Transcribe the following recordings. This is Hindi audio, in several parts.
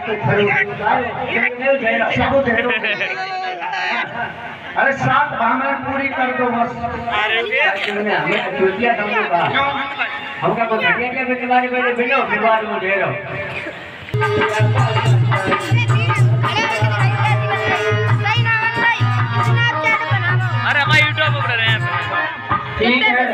तो खड़े अरे 7 भावनाएं पूरी कर दो बस। हमें चूतिया समझूंगा हमका को घटिया के बीमारी में बिनो बीमारी में दे रहो। अरे हमारे यूट्यूब पर रहे हैं ठीक है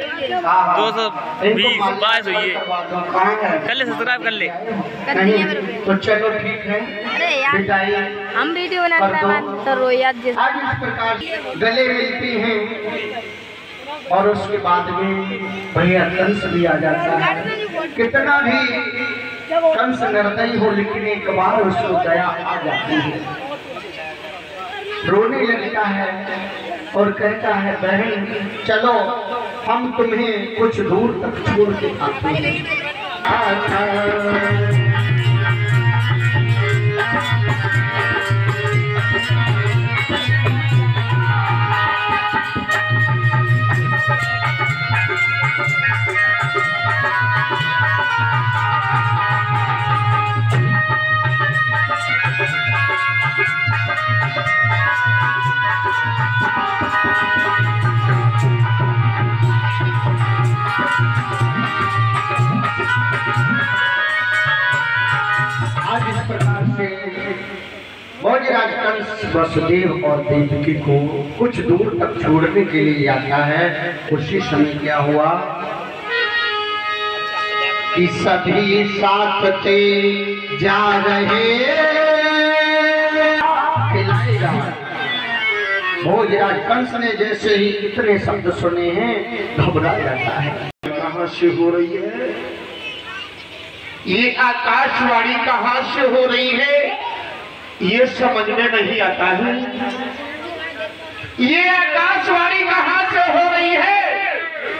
220 हुई है कर ले सब्सक्राइब कर ले तो चलो ठीक है। अरे यार हम वीडियो बनाते हैं तो रोया आज इस प्रकार गले मिलती हैं और उसके बाद में भैया कंस भी आ जाता है। कितना भी कंस निर्दयी हो लेकिन एक बार उसको दया आ जाती है, रोने लगता है और कहता है बहन चलो हम तुम्हें कुछ दूर तक छोड़ के आते हैं। आज इस प्रकार से भोजराज कंस वसुदेव और देवकी को कुछ दूर तक छोड़ने के लिए जाता है। उसी समय क्या हुआ कि सभी साथ थे जा रहे खिलाएगा। भोजराज कंस ने जैसे ही इतने शब्द सुने हैं घबरा जाता है। कहाँ से हो रही है ये आकाशवाणी, कहाँ से हो रही है ये समझ में नहीं आता है। ये आकाशवाणी कहाँ से हो रही है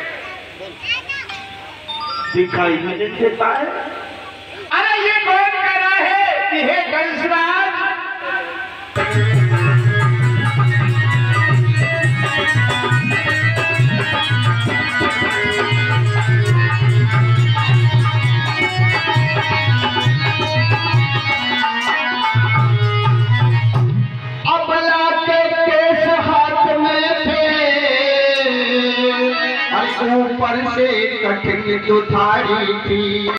दिखाई भी नहीं देता है। अरे ये कौन कह रहा है कि हे कंसराज ऊपर से कठिन जो थारी थी।